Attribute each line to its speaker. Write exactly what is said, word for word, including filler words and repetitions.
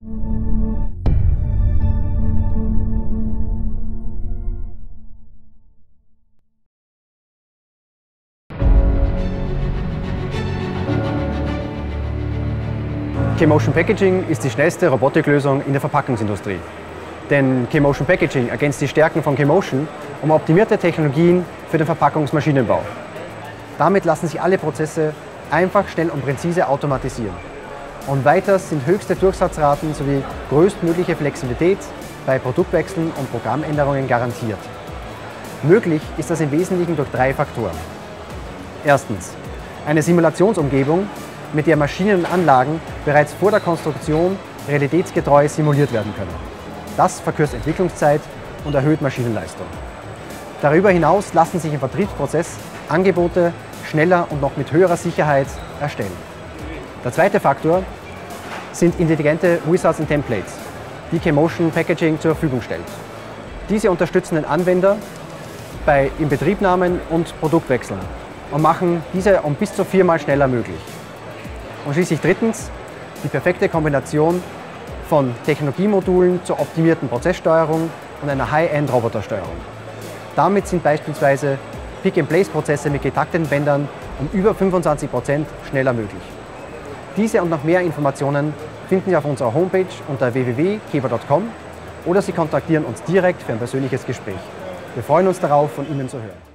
Speaker 1: K-Motion Packaging ist die schnellste Robotiklösung in der Verpackungsindustrie. Denn K-Motion Packaging ergänzt die Stärken von K-Motion um optimierte Technologien für den Verpackungsmaschinenbau. Damit lassen sich alle Prozesse einfach, schnell und präzise automatisieren. Und weiters sind höchste Durchsatzraten sowie größtmögliche Flexibilität bei Produktwechseln und Programmänderungen garantiert. Möglich ist das im Wesentlichen durch drei Faktoren. Erstens, eine Simulationsumgebung, mit der Maschinen und Anlagen bereits vor der Konstruktion realitätsgetreu simuliert werden können. Das verkürzt Entwicklungszeit und erhöht Maschinenleistung. Darüber hinaus lassen sich im Vertriebsprozess Angebote schneller und noch mit höherer Sicherheit erstellen. Der zweite Faktor sind intelligente Wizards und Templates, die K-Motion Packaging zur Verfügung stellt. Diese unterstützen den Anwender bei Inbetriebnahmen und Produktwechseln und machen diese um bis zu viermal schneller möglich. Und schließlich drittens die perfekte Kombination von Technologiemodulen zur optimierten Prozesssteuerung und einer High-End-Robotersteuerung. Damit sind beispielsweise Pick-and-Place-Prozesse mit getakteten Bändern um über fünfundzwanzig Prozent schneller möglich. Diese und noch mehr Informationen finden Sie auf unserer Homepage unter w w w punkt keber punkt com oder Sie kontaktieren uns direkt für ein persönliches Gespräch. Wir freuen uns darauf, von Ihnen zu hören.